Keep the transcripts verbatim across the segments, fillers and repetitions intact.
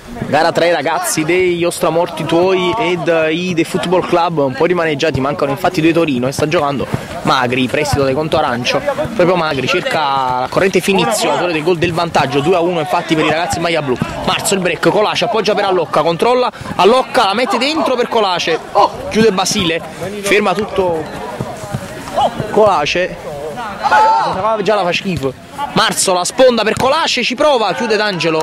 Gara tre ragazzi degli Ostramorti Tuoi ed i The Football Club, un po' rimaneggiati, mancano infatti due Torino e sta giocando Magri, prestito del Conto Arancio, proprio Magri cerca la corrente finizio, autore del gol del vantaggio, due a uno infatti per i ragazzi in maglia blu. Marzo il break, Colace appoggia per Allocca, controlla Allocca, la mette dentro per Colace, chiude Basile, ferma tutto Colace, già la fa schifo. Marzo la sponda per Colace, ci prova, chiude D'Angelo.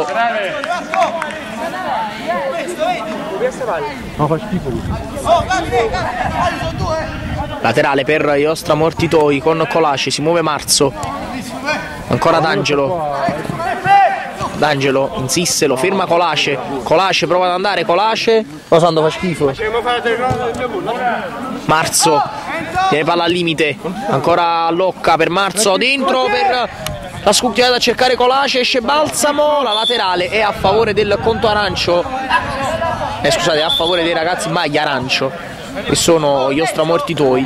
Laterale per gli Ostramorti Tuoi con Colace, si muove Marzo, ancora D'Angelo. D'Angelo insiste, lo ferma Colace. Colace prova ad andare, Colace. Rosando fa schifo. Marzo tiene palla al limite, ancora Locca per Marzo, dentro per la scucchiata a cercare Colace, esce Balsamo, la laterale è a favore del Conto Arancio, eh, scusate, è a favore dei ragazzi maglia arancio, che sono gli Ostramorti Tuoi.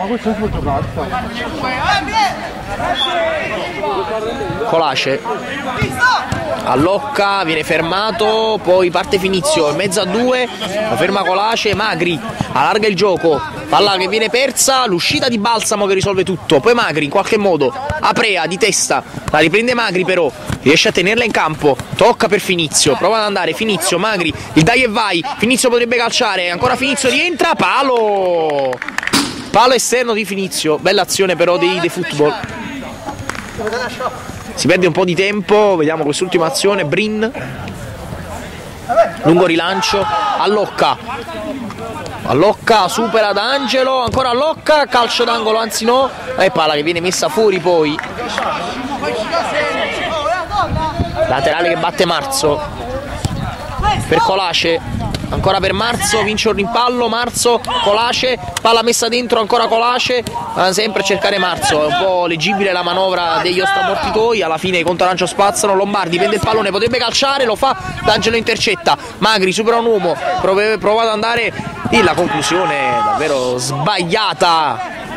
Colace Allocca, viene fermato, poi parte Finizio, in mezzo a due, la ferma Colace, Magri allarga il gioco, palla che viene persa, l'uscita di Balsamo che risolve tutto, poi Magri in qualche modo, Aprea di testa, la riprende Magri però, riesce a tenerla in campo, tocca per Finizio, prova ad andare, Finizio, Magri, il dai e vai, Finizio potrebbe calciare, ancora Finizio rientra, palo! Palo esterno di Finizio, bella azione però dei The Football. Si perde un po' di tempo, vediamo quest'ultima azione, Brin, lungo rilancio, Allocca, Allocca supera D'Angelo, ancora Allocca, calcio d'angolo, anzi no, e palla che viene messa fuori poi. Laterale che batte Marzo, per Colace, ancora per Marzo, vince un rimpallo, Marzo, Colace, palla messa dentro, ancora Colace, va sempre a cercare Marzo, è un po' leggibile la manovra degli Ostramorti Tuoi, alla fine i Conto Arancio spazzano, Lombardi prende il pallone, potrebbe calciare, lo fa, D'Angelo intercetta, Magri supera un uomo, prova, prova ad andare, e la conclusione davvero sbagliata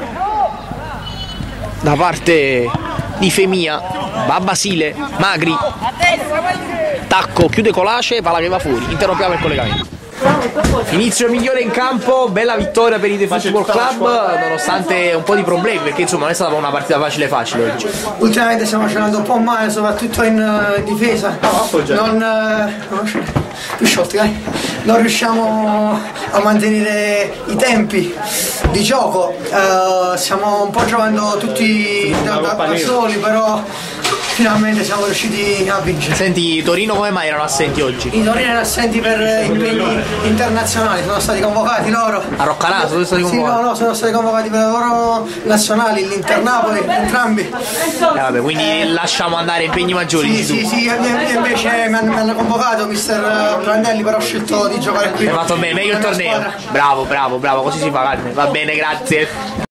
da parte di Femia, va Basile, Magri, tacco, chiude Colace, palla che va fuori, interrompiamo il collegamento. Inizio migliore in campo, bella vittoria per i The Football Club nonostante un po' di problemi, perché insomma non è stata una partita facile facile oggi. Ultimamente stiamo facendo un po' male, soprattutto in uh, difesa, non, uh, più sciolti, dai. Non riusciamo a mantenere i tempi di gioco, uh, stiamo un po' giocando tutti da, da, da soli, però finalmente siamo riusciti a vincere. Senti, Torino come mai erano assenti oggi? I Torino erano assenti per impegni internazionali, sono stati convocati loro. A Roccaraso sono stati convocati? Sì, no, no, sono stati convocati per le loro nazionali, l'Inter Napoli, entrambi. Eh, vabbè, quindi lasciamo andare impegni maggiori. Sì, sì, sì, invece mi hanno, mi hanno convocato mister Prandelli, però ho scelto di giocare qui. Hai fatto bene, meglio il torneo. Bravo, bravo, bravo, così si fa, va bene, grazie.